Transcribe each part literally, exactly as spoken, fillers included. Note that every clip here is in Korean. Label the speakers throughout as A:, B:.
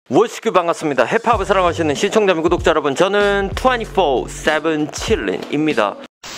A: 워시큐 반갑습니다. 힙합을 사랑하시는 시청자 및 구독자 여러분, 저는 twenty-four seven chilling입니다.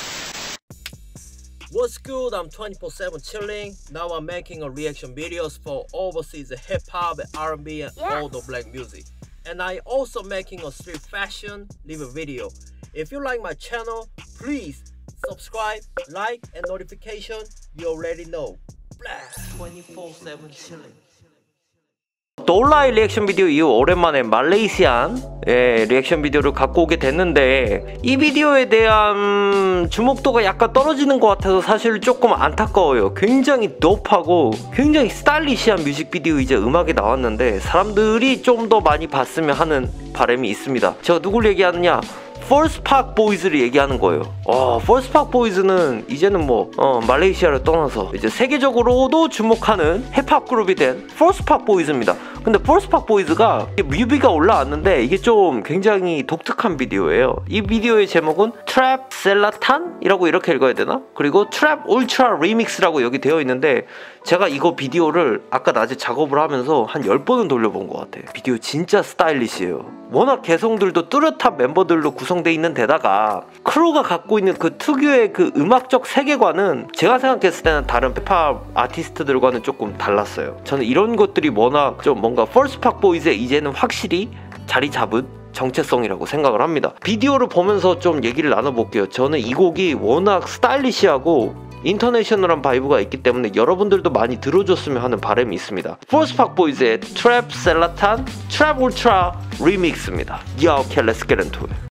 A: What's good? I'm twenty-four seven chilling. Now I'm making a reaction videos for overseas hip hop, R and B, and yes. all the black music. And I also making a street fashion live video. If you like my channel, please subscribe, like, and notification. You already know. twenty-four seven chilling. 돌라이 리액션 비디오 이후 오랜만에 말레이시안 예, 리액션 비디오를 갖고 오게 됐는데, 이 비디오에 대한 주목도가 약간 떨어지는 것 같아서 사실 조금 안타까워요. 굉장히 도프하고 굉장히 스타일리시한 뮤직비디오이자 음악이 나왔는데 사람들이 좀 더 많이 봤으면 하는 바람이 있습니다. 제가 누굴 얘기하느냐? Force Park Boys를 얘기하는 거예요. 어, Force Park Boys는 이제는 뭐 어, 말레이시아를 떠나서 이제 세계적으로도 주목하는 힙합 그룹이 된 Force Park Boys입니다. 근데 Force Park Boys가 뮤비가 올라왔는데 이게 좀 굉장히 독특한 비디오예요. 이 비디오의 제목은 Trap Selatan 이라고 이렇게 읽어야 되나? 그리고 Trap Ultra Remix라고 여기 되어 있는데, 제가 이거 비디오를 아까 낮에 작업을 하면서 한 열 번은 돌려본 것 같아요. 비디오 진짜 스타일리시해요. 워낙 개성들도 뚜렷한 멤버들로 구성되어 있는 데다가 크루가 갖고 있는 그 특유의 그 음악적 세계관은 제가 생각했을 때는 다른 힙합 아티스트들과는 조금 달랐어요. 저는 이런 것들이 워낙 좀 뭔가 Force Park Boys의 이제는 확실히 자리 잡은 정체성이라고 생각을 합니다. 비디오를 보면서 좀 얘기를 나눠볼게요. 저는 이 곡이 워낙 스타일리시하고 인터내셔널한 바이브가 있기 때문에 여러분들도 많이 들어줬으면 하는 바람이 있습니다. Force Park Boys의 Trap Selatan Trap Ultra Remix입니다. Yeah, okay, let's get into it.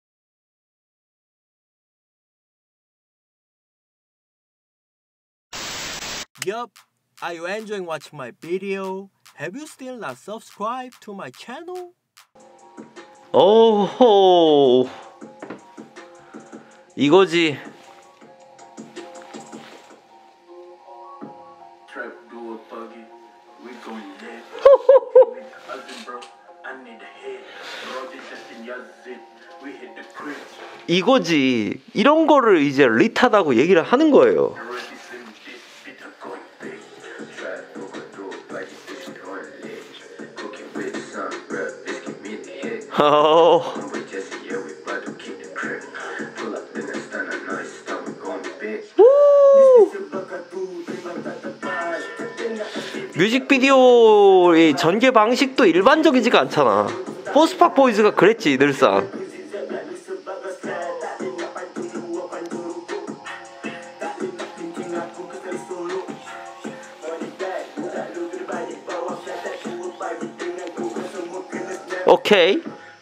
A: Yup, are you enjoying watching my video? Have you still not subscribed to my channel? 오호, 이거지. 이거지. 이런 거를 이제 릿하다고 얘기를 하는 거예요. 어... 뮤직비디오의 전개 방식도 일반적이지가 않잖아. Force Park Boys가 그랬지 늘상. 오케이.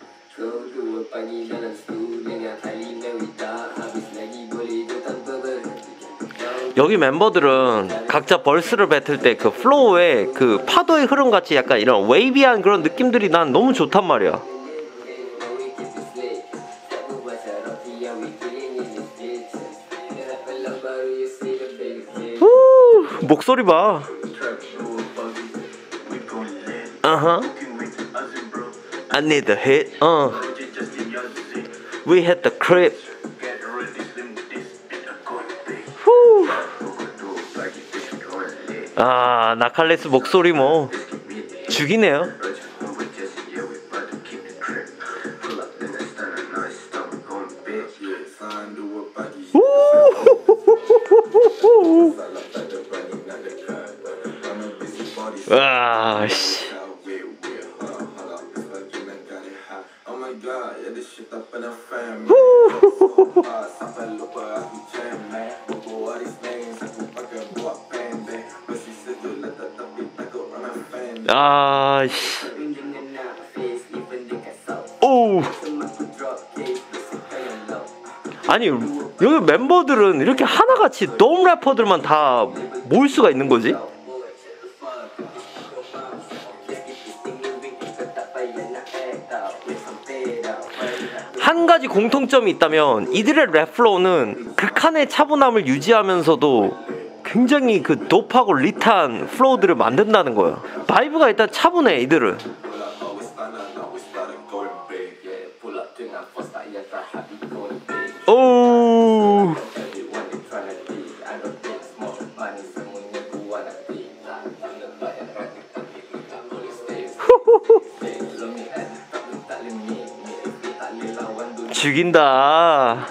A: 여기 멤버들은 각자 벌스를 뱉을 때 그 플로우에 그 파도의 흐름 같이 약간 이런 웨이비한 그런 느낌들이 난 너무 좋단 말이야. 우, 목소리 봐. 어허. I need a hit. 어. We hit the crib. 후. 아, 나칼레스 목소리 뭐 죽이네요. 와, 씨. 아, 씨. 오. 아니, 여기 멤버들은 이렇게 하나같이 돔 래퍼들만 다 모일 수가 있는 거지? 한 가지 공통점이 있다면 이들의 랩 플로우는 극한의 차분함을 유지하면서도 굉장히 그 도프하고 릿한 플로우들을 만든다는 거야. 바이브가 일단 차분해 이들은. 오. 죽인다.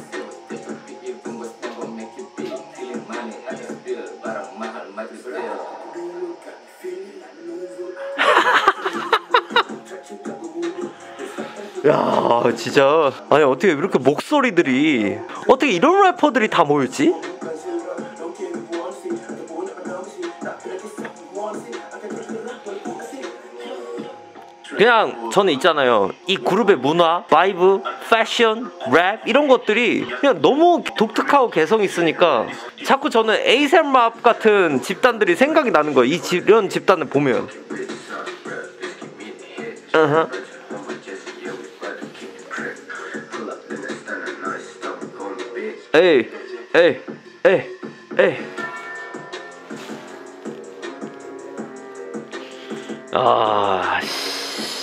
A: 야, 진짜 아니 어떻게 이렇게 목소리들이 어떻게 이런 래퍼들이 다 모였지? 그냥 저는 있잖아요, 이 그룹의 문화, 바이브, 패션, 랩 이런 것들이 그냥 너무 독특하고 개성 있으니까 자꾸 저는 에이셉 랍 같은 집단들이 생각이 나는 거예요. 이 집, 이런 집단을 보면. uh-huh. 에이 에이 에이 에이 아 씨.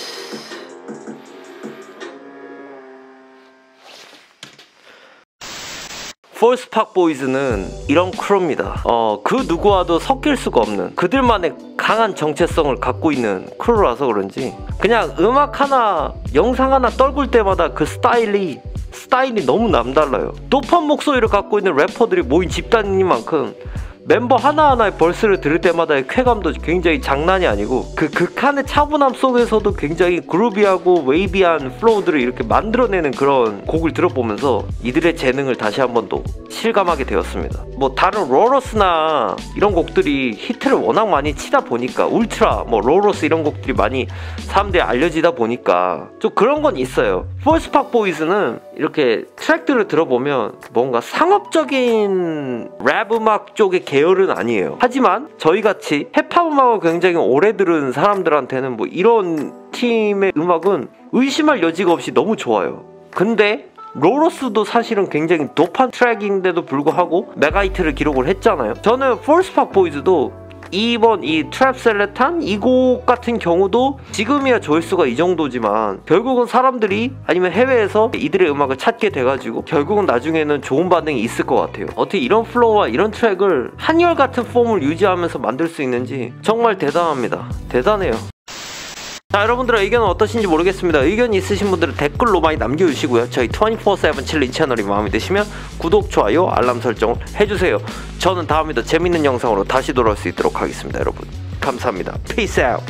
A: 폴스팍 보이즈는 이런 크루입니다. 어, 그 누구와도 섞일 수가 없는, 그들만의 강한 정체성을 갖고 있는 크루라서 그런지 그냥 음악 하나, 영상 하나 떨굴 때마다 그 스타일이 스타일이 너무 남달라요. 높은 목소리를 갖고 있는 래퍼들이 모인 집단이니만큼 멤버 하나하나의 벌스를 들을 때마다의 쾌감도 굉장히 장난이 아니고, 그 극한의 차분함 속에서도 굉장히 그루비하고 웨이비한 플로우들을 이렇게 만들어내는 그런 곡을 들어보면서 이들의 재능을 다시 한 번 더 실감하게 되었습니다. 뭐 다른 로러스나 이런 곡들이 히트를 워낙 많이 치다 보니까, 울트라, 뭐 로러스 이런 곡들이 많이 사람들이 알려지다 보니까 좀 그런 건 있어요. 폴스팍 보이즈는 이렇게 트랙들을 들어보면 뭔가 상업적인 랩 음악 쪽의 계열은 아니에요. 하지만 저희같이 힙합 음악을 굉장히 오래 들은 사람들한테는 뭐 이런 팀의 음악은 의심할 여지가 없이 너무 좋아요. 근데 로러스도 사실은 굉장히 도판 트랙인데도 불구하고 메가히트를 기록을 했잖아요. 저는 폴스팍 보이즈도 이번 이 트랩 셀레탄 이 곡 같은 경우도 지금이야 조회수가 이 정도지만 결국은 사람들이 아니면 해외에서 이들의 음악을 찾게 돼가지고 결국은 나중에는 좋은 반응이 있을 것 같아요. 어떻게 이런 플로우와 이런 트랙을 한결같은 폼을 유지하면서 만들 수 있는지 정말 대단합니다. 대단해요. 자, 여러분들의 의견은 어떠신지 모르겠습니다. 의견이 있으신 분들은 댓글로 많이 남겨주시고요. 저희 이십사 세븐 칠린 채널이 마음에 드시면 구독, 좋아요, 알람 설정을 해주세요. 저는 다음에도 재밌는 영상으로 다시 돌아올 수 있도록 하겠습니다. 여러분 감사합니다. Peace out.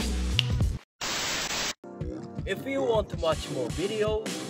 A: If you want to watch more videos,